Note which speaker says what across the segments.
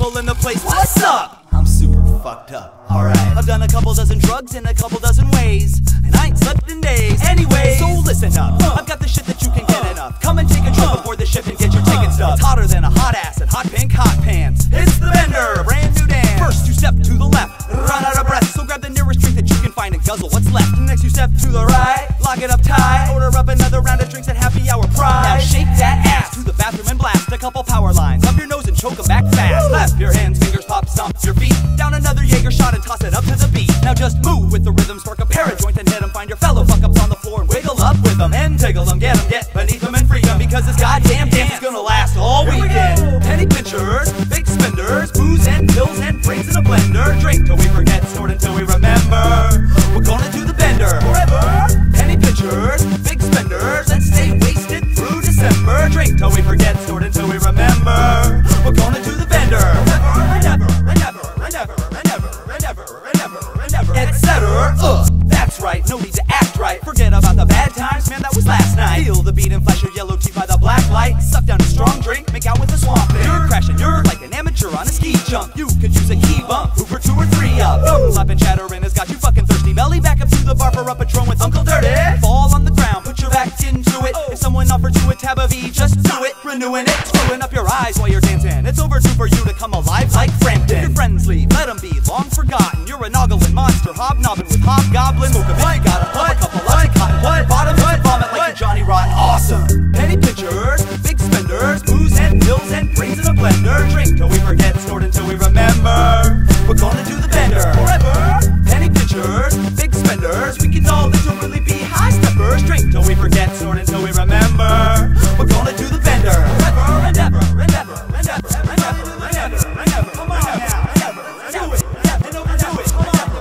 Speaker 1: people in the place. What's up?
Speaker 2: I'm super fucked up, alright.
Speaker 1: I've done a couple dozen drugs in a couple dozen ways, and I ain't slept in days. Anyway, so listen up, I've got the shit that you can get enough. Come and take a trip before the ship and get your ticket stub. It's hotter than a hot ass and hot pink hot pants. It's the Bender, a brand new dance. First you step to the left, run out of breath, so grab the nearest drink that you can find and guzzle what's left. Next you step to the right, lock it up tight, order up another round of drinks at happy hour price. Now shake that ass to the bathroom and blast a couple power lines up your nose and choke them back fast. Clap your hands, fingers pop, stomp your feet, down another Jaeger shot and toss it up to the beat. Now just move with the rhythm, spark a pair of joints and hit 'em. Find your fellow fuck-ups on the floor and wiggle up with them and tickle them, get beneath them and free them, because this goddamn dance is gonna last all weekend. Penny pinchers, big spenders, booze and pills and brains in a blender. Drink till we forget, snort until we remember. We're gonna do the Bender forever. Penny pinchers, big spenders, let's stay wasted through December. Drink till we forget, snort until we remember. We're gonna do the Bender forever and ever and ever and ever and ever and ever and ever and ever, etc. That's right, no need to act right. Forget about the bad times, man, that was last night. Feel the beat and flash your yellow teeth by the black light. Suck down a strong drink, make out with a swamp thing. You're crashing, you're like an amateur on a ski jump. You could use a key bump, Hooper 2 or 3 up. Slapping chattering has got you fucking thirsty. Belly back up to the bar for a Patron with Uncle Dirty. Fall on the ground, put your back into it. If someone offers you a tab of E, just do it. Renewing it, screwing up your eyes while you're dancing. It's overdue for you to come alive like Frampton. Your friends leave, let them be long forgotten. You're a noggling monster, hobnobbing with hobgoblins. Smoke a big, got a putt, a couple lots of cotton. What? Bottom of vomit like you're Johnny Rotten. Awesome. Penny pinchers, big spenders, booze and pills and brains in a blender. Drink till we forget, snort until we remember. We're gonna do the Bender forever. Penny pinchers, big spenders, we can all literally be high steppers. Drink till we forget, snort until we remember. We're gonna do the Bender forever and ever and ever and ever and ever and ever and ever. Come on now, and ever and do it and overdo it. Come on,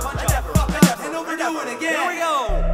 Speaker 1: and overdo it again. Here we go.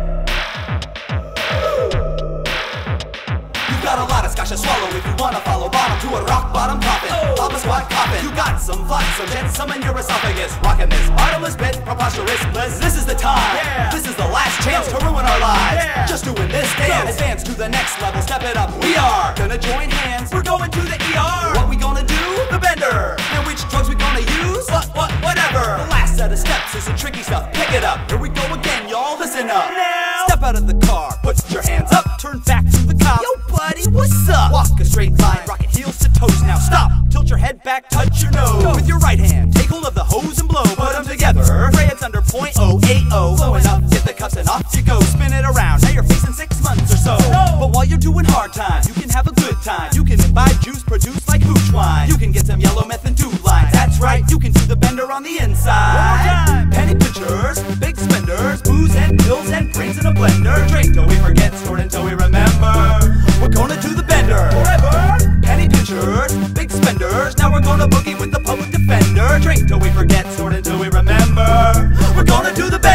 Speaker 1: You've got a lot of scotch to swallow if you wanna follow bottom to a rock bottom coffin. Pop a squat coffin. You got some flotsam, jetsam in your esophagus. Rockin' this bottomless pit, preposterous bliss. This is the time. Yeah. This is the last chance to ruin our lives. Yeah. Just doing this dance. Advance to the next level, step it up. We are gonna join hands. We're going to the ER. What we gonna do? The Bender. And which drugs we gonna use? Whatever. The last set of steps is the tricky stuff. Pick it up. Here we go again, y'all. Listen up. Now. Step out of the car. Put your hands up. Turn back to the cop. Yo, buddy, what's up? Walk a straight line. Rocket heels to toes. Now stop. Tilt your head back. Touch your nose. With your right hand, take hold of the hose and blow. Put them together. Pray it's under .080. Flowing up. Get the cuffs and off you go. Spin it around. Now you're facing 6 months or so. But while you're doing hard times, you can have a good time. You can imbibe juice produced like hooch wine. You can get some yellow meth and 2 lines. That's right, you can do the Bender on the inside. Penny pinchers, big spenders, booze and pills and brains in a blender. Drink till we forget, snort until we remember. We're gonna do the Bender forever. Penny pinchers, big spenders. Now we're gonna boogie with the public defender. Drink till we forget, snort until we remember. We're gonna do the